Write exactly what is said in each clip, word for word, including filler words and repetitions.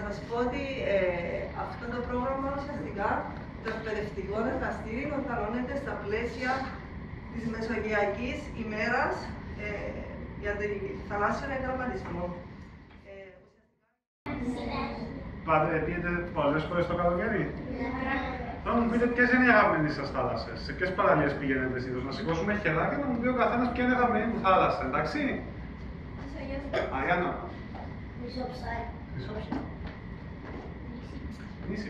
σας πω ότι ε, αυτό το πρόγραμμα ουσιαστικά το εκπαιδευτικό εργαστήριο οργανώνεται στα πλαίσια της Μεσογειακής ημέρας ε, για τη θαλάσσιο εγγραμματισμό. Ε, Πήγαινε πολλές φορές το καλοκαίρι. Θα μου πείτε ποιες είναι οι αγαπημένες σας θάλασσες, σε ποιες παραλίες πηγαίνετε εσείς, να σηκώσουμε χερά και να μου πει ο καθένας ποια είναι η αγαπημένη του θάλασσα, εντάξει. Αγιάννα. Χρυσόψαρα. Χρυσόψαρα. Νήσι.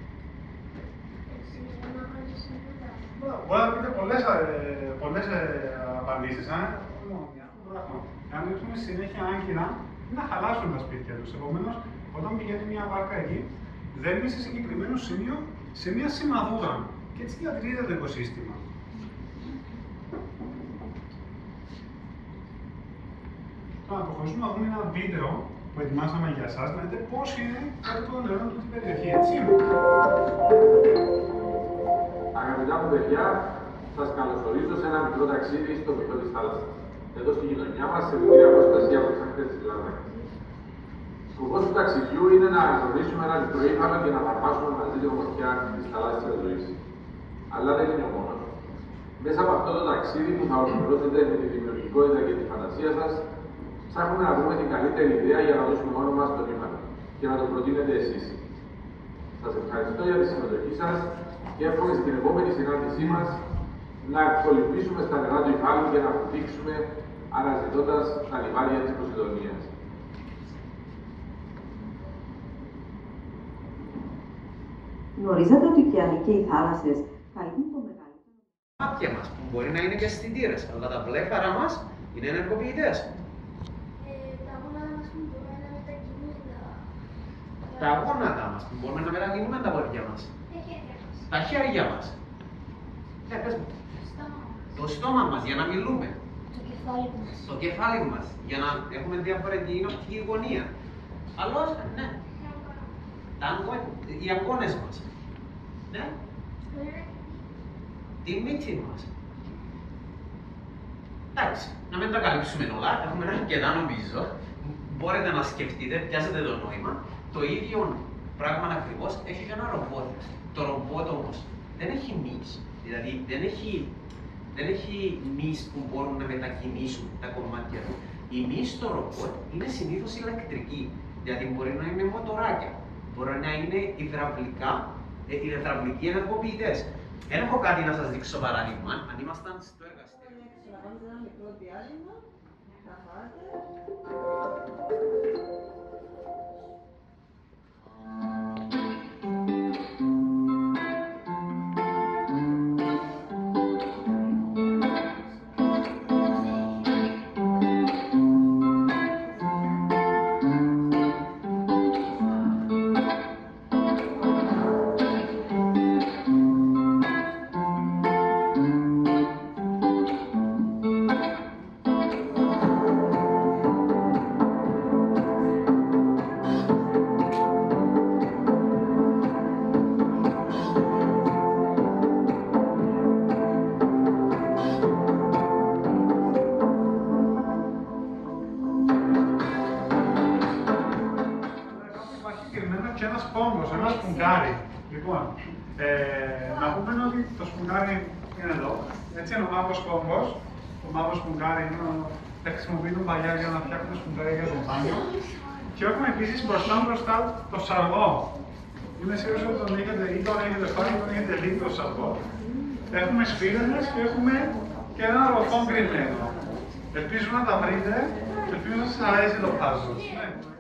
Μπορεί να πείτε πολλές, ε, πολλές ε, απαντήσεις, ε. Αν ρίξουμε συνέχεια άγκυρα, είναι να χαλάσουν τα σπίτια τους. Επομένως, όταν πηγαίνει μια βάρκα εκεί, δεν είναι σε συγκεκριμένο σημείο, σε μια σημαδούρα. Και έτσι διατηρείται το οικοσύστημα. Τώρα, να προχωρήσουμε να δούμε ένα βίντεο που ετοιμάσαμε για εσάς, να δείτε πώς είναι κάτω από το νερό του την περιοχή, έτσι. Αγαπητά μου παιδιά, σας καλωσορίζω σε ένα μικρό ταξίδι στο βυθό της θάλασσας. Εδώ στη γειτονιά μας, σε μικρή αποστασία από τις ακτές της Λάρνακας. Σκοπός του ταξιδιού είναι να γνωρίσουμε ένα μικρό ύφαλο και να θαυμάσουμε μαζί την ομορφιά της θαλάσσιας ζωής. Αλλά δεν είναι ο μόνος. Μέσα από αυτό το ταξίδι που θα ολοκληρώσετε με τη δημιουργικότητα και τη φαντασία σας, ψάχνουμε να βρούμε την καλύτερη ιδέα για να δώσουμε όνομα στον ύφαλο και να το προτείνετε εσείς. Σας ευχαριστώ για τη συμμετοχή σας και εύχομαι στην επόμενη συνάντησή μας να κολυμπήσουμε στα νερά του υφάλου και να βουτήξουμε αναζητώντας τα λιβάδια της Ποσειδονίας. Γνωρίζατε ότι οι ωκεανοί και οι θάλασσες καλύπτουν το μεγαλύτερο. Τα μάτια μας, που μπορεί να είναι και αισθητήρες, αλλά τα βλέφαρα μας είναι ενεργοποιητές. Τα γόνατα μας που μπορούμε να μετακινούμε Τα γόνατα μας που μπορούμε να μετακινούμε τα πόδια μας. Τα χέρια μας. Ε, πες μου. Το στόμα μας για να μιλούμε. Το κεφάλι μας. Το κεφάλι μας για να έχουμε διαφορετική οπτική γωνία. Αλλιώς, ναι. Τα αγκο- οι αγκώνες μας. Ναι. Τη μύτη μας. Εντάξει, να μην τα καλύψουμε όλα, έχουμε αρκετά νομίζω. Μπορείτε να σκεφτείτε, πιάσετε το νόημα. Το ίδιο πράγμα ακριβώς έχει και ένα ρομπότ. Το ρομπότ όμως δεν έχει μυς, δηλαδή δεν έχει, δεν έχει μυς που μπορούν να μετακινήσουν τα κομμάτια του. Η μυς στο ρομπότ είναι συνήθως ηλεκτρική, δηλαδή μπορεί να είναι μοτοράκια, μπορεί να είναι υδραυλικά, ε, υδραυλικοί ενεργοποιητές. Δεν έχω κάτι να σας δείξω παράδειγμα, αν ήμασταν στο εργαστήριο. Να κάνετε ένα μικρό διάλειμμα, να φάτε. Και ένας πόγκος, ένα σπουγγάρι. Λοιπόν, ε, να πούμε ότι το σπουγγάρι είναι εδώ. Έτσι είναι ο μαύρος πόγκος. Το μαύρο σπουγγάρι είναι ο... τα χρησιμοποιούν παλιά για να φτιάχνουν σπουγγάρια για το μπάνιο. Και έχουμε επίσης μπροστά μπροστά το σαργό. Είμαι σίγουρος ότι τον έχετε ή τον έχετε πάρει ή τον έχετε δει το σαργό. Έχουμε σφύρενες και έχουμε και ένα ροφό γκριμένο. Ελπίζω να τα βρείτε και ελπίζω να σας αρέσει το puzzle.